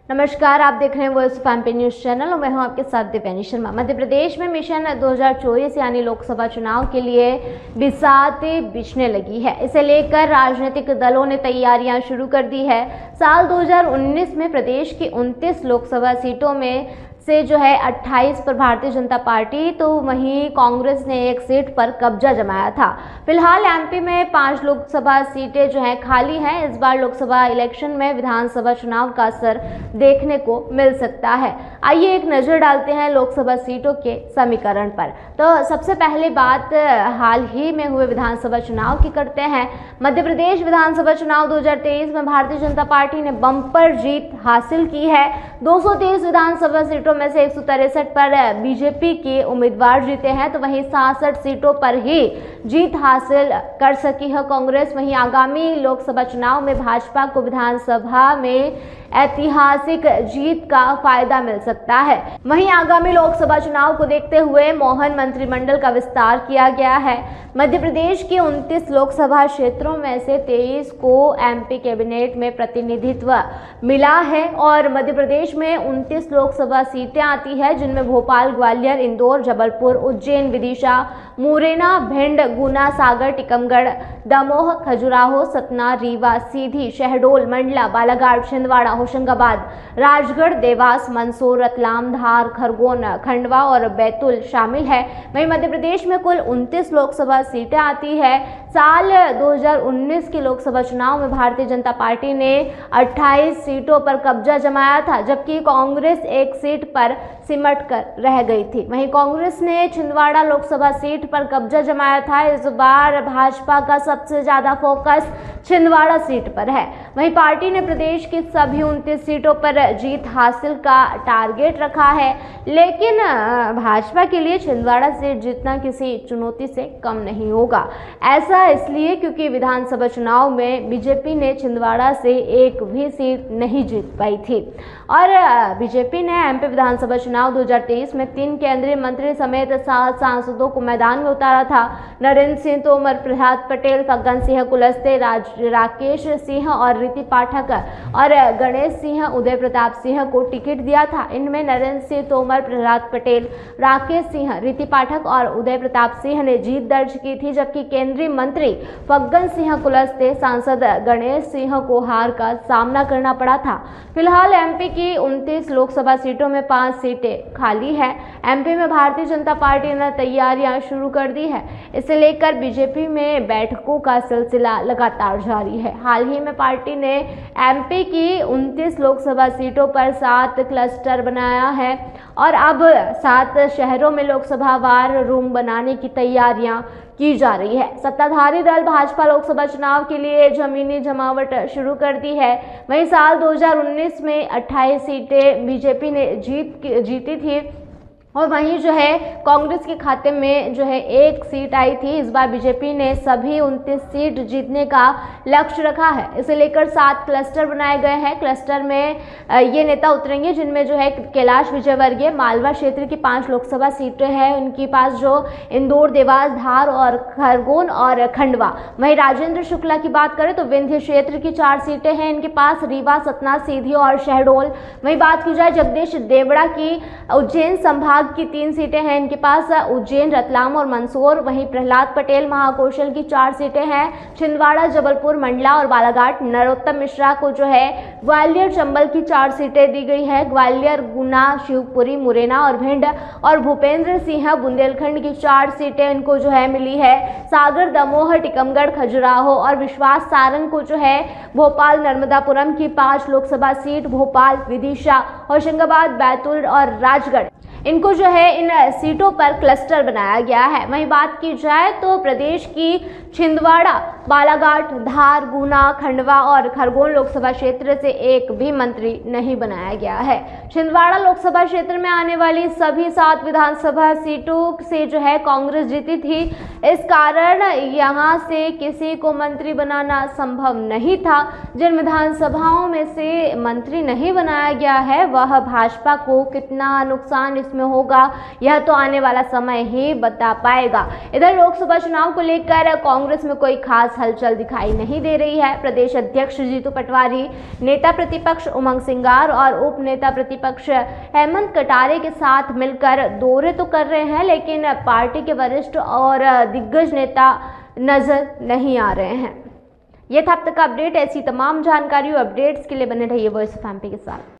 नमस्कार, आप देख रहे हैं voice of MP news channel और मैं हूं आपके साथ दिव्यानी शर्मा। मध्य प्रदेश में मिशन 2024 यानी लोकसभा चुनाव के लिए बिसातें बिछने लगी है। इसे लेकर राजनीतिक दलों ने तैयारियां शुरू कर दी है। साल 2019 में प्रदेश की 29 लोकसभा सीटों में से 28 पर भारतीय जनता पार्टी तो वहीं कांग्रेस ने एक सीट पर कब्जा जमाया था। फिलहाल एमपी में 5 लोकसभा सीटें खाली हैं। इस बार लोकसभा इलेक्शन में विधानसभा चुनाव का असर देखने को मिल सकता है। आइए एक नजर डालते हैं लोकसभा सीटों के समीकरण पर। तो सबसे पहले बात हाल ही में हुए विधानसभा चुनाव की करते हैं। मध्य प्रदेश विधानसभा चुनाव 2023 में भारतीय जनता पार्टी ने बम्पर जीत हासिल की है। 223 विधानसभा सीटों में से 163 पर बीजेपी के उम्मीदवार जीते हैं, तो वहीं 66 सीटों पर ही जीत हासिल कर सकी है कांग्रेस। वहीं आगामी लोकसभा चुनाव में भाजपा को विधानसभा में ऐतिहासिक जीत का फायदा मिल सकता है। वहीं आगामी लोकसभा चुनाव को देखते हुए मोहन मंत्रिमंडल का विस्तार किया गया है। मध्य प्रदेश के 29 लोकसभा क्षेत्रों में से 23 को एमपी कैबिनेट में प्रतिनिधित्व मिला है और मध्य प्रदेश में 29 लोकसभा सीटें आती है, जिनमें भोपाल, ग्वालियर, इंदौर, जबलपुर, उज्जैन, विदिशा, मुरैना, भिंड, गुना, सागर, टीकमगढ़, दमोह, खजुराहो, सतना, रीवा, सीधी, शहडोल, मंडला, बालाघाट, छिंदवाड़ा, होशंगाबाद, राजगढ़, देवास, मंदसौर, रतलाम, धार, खरगोन, खंडवा और बैतूल शामिल है। वहीं मध्य प्रदेश में कुल 29 लोकसभा सीटें आती है। साल 2019 के लोकसभा चुनाव में भारतीय जनता पार्टी ने 28 सीटों पर कब्जा जमाया था, जबकि कांग्रेस एक सीट पर सिमट कर रह गई थी। वहीं कांग्रेस ने छिंदवाड़ा लोकसभा सीट पर कब्जा जमाया था। इस बार भाजपा का सबसे ज्यादा फोकस छिंदवाड़ा सीट पर है। वहीं पार्टी ने प्रदेश की सभी 29 सीटों पर जीत हासिल का टारगेट रखा है, लेकिन भाजपा के लिए छिंदवाड़ा सीट जीतना किसी चुनौती से कम नहीं होगा। ऐसा इसलिए क्योंकि विधानसभा चुनाव में बीजेपी ने छिंदवाड़ा से एक भी सीट नहीं जीत पाई थी और बीजेपी ने एमपी विधानसभा चुनाव 2023 में 3 केंद्रीय मंत्री समेत 7 सांसदों को मैदान में उतारा था। नरेंद्र सिंह तोमर, प्रहलाद पटेल, फग्गन सिंह कुलस्ते, राकेश सिंह और रीति पाठक और गणेश सिंह, उदय प्रताप सिंह को टिकट दिया था। इनमें नरेंद्र सिंह तोमर, प्रहलाद पटेल, राकेश सिंह, रीति पाठक और उदय प्रताप सिंह ने जीत दर्ज की थी, जबकि केंद्रीय मंत्री फग्गन सिंह कुलस्ते, सांसद गणेश सिंह को हार का सामना करना पड़ा था। फिलहाल एमपी की 29 लोकसभा सीटों में 5 सीटें खाली है। एमपी में भारतीय जनता पार्टी ने तैयारियां शुरू कर दी है। इसे लेकर बीजेपी में बैठकों का सिलसिला लगातार जारी है। हाल ही में पार्टी ने एमपी की 29 लोकसभा सीटों पर 7 क्लस्टर बनाया है और अब 7 शहरों में लोकसभा वार रूम बनाने की तैयारियां की जा रही है। सत्ताधारी दल भाजपा लोकसभा चुनाव के लिए जमीनी जमावट शुरू कर दी है। वहीं साल 2019 में 28 सीटें बीजेपी ने जीती थी और वहीं कांग्रेस के खाते में 1 सीट आई थी। इस बार बीजेपी ने सभी 29 सीट जीतने का लक्ष्य रखा है। इसे लेकर 7 क्लस्टर बनाए गए हैं। क्लस्टर में ये नेता उतरेंगे जिनमें कैलाश विजयवर्गीय मालवा क्षेत्र की 5 लोकसभा सीटें हैं, उनके पास इंदौर, देवास, धार और खरगोन और खंडवा। वहीं राजेंद्र शुक्ला की बात करें तो विंध्य क्षेत्र की 4 सीटें हैं इनके पास, रीवा, सतना, सीधी और शहडोल। वहीं बात की जाए जगदीश देवड़ा की उज्जैन संभाग की 3 सीटें हैं इनके पास, उज्जैन, रतलाम और मंदसौर। वहीं प्रहलाद पटेल महाकौशल की 4 सीटें हैं, छिंदवाड़ा, जबलपुर, मंडला और बालाघाट। नरोत्तम मिश्रा को ग्वालियर, चंबल की 4 सीटें दी गई है, ग्वालियर, गुना, शिवपुरी, मुरैना और भिंड। और भूपेंद्र सिंह बुंदेलखंड की 4 सीटें इनको मिली है। सागर, दमोह, टीकमगढ़, खजुराहो और विश्वास सारंग को भोपाल, नर्मदापुरम की 5 लोकसभा सीट, भोपाल, विदिशा, होशंगाबाद, बैतूल और राजगढ़, इनको इन सीटों पर क्लस्टर बनाया गया है। वहीं बात की जाए तो प्रदेश की छिंदवाड़ा, बालाघाट, धार, गुना, खंडवा और खरगोन लोकसभा क्षेत्र से एक भी मंत्री नहीं बनाया गया है। छिंदवाड़ा लोकसभा क्षेत्र में आने वाली सभी 7 विधानसभा सीटों से कांग्रेस जीती थी। इस कारण यहां से किसी को मंत्री बनाना संभव नहीं था। जिन विधानसभाओं में से मंत्री नहीं बनाया गया है वह भाजपा को कितना नुकसान कांग्रेस में होगा, यह तो आने वाला समय ही बता पाएगा। इधर लोकसभा चुनाव को लेकर कांग्रेस में कोई खास हलचल दिखाई नहीं दे रही है। प्रदेश अध्यक्ष जीतू पटवारी नेता प्रतिपक्ष उमंग सिंगार और उप नेता प्रतिपक्ष हेमंत कटारे के साथ मिलकर दौरे तो कर रहे हैं, लेकिन पार्टी के वरिष्ठ और दिग्गज नेता नजर नहीं आ रहे हैं। यह था अब तक का अपडेट। ऐसी तमाम जानकारी और अपडेट्स के लिए बने रहिए वॉइस ऑफ एमपी के साथ।